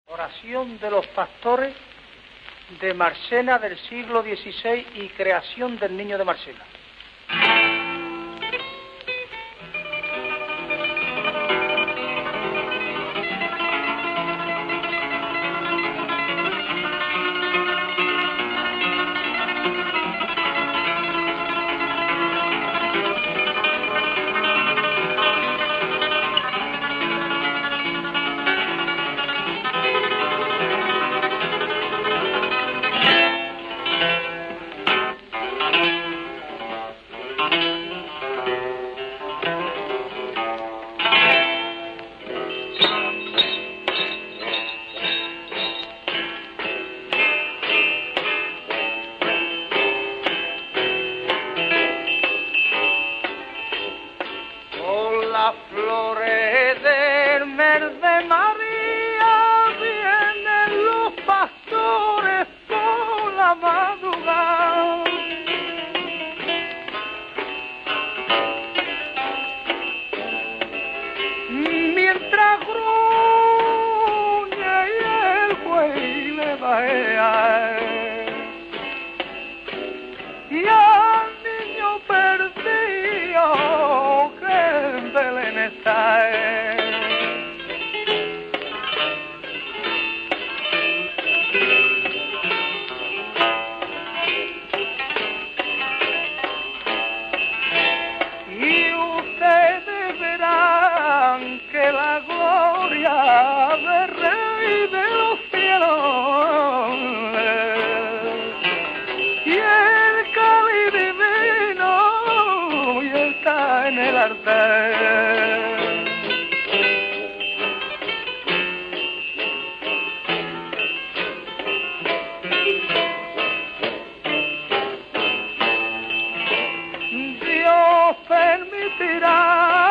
Oración de los pastores de Marsena del siglo XVI y creación del niño de Marsena. Las flores del mes de María vienen los pastores por la madrugada. Mientras gruñe y el buey le bajea y al niño perdido en Belén está. Y ustedes verán que la gloria del Rey de los cielos y el cáliz divino y está en el altar. Dios permitirá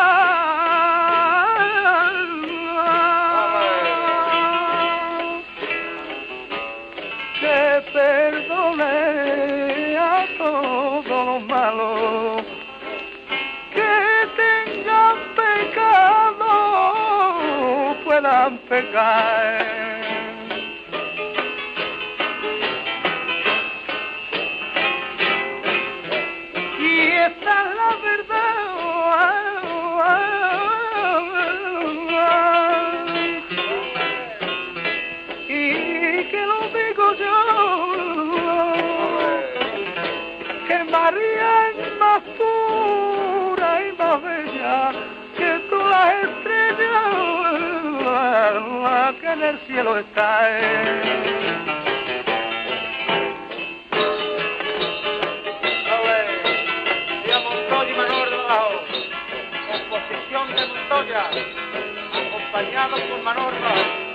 que perdone a todos los malos que tengan pecado, puedan pecar. Y esta es la verdad, y que lo digo yo, que María es más pura y más bella que todas las estrellas que en el cielo está. Montoya y Manuel de Bajo, composición de Montoya, acompañado por Manuel de Bajo.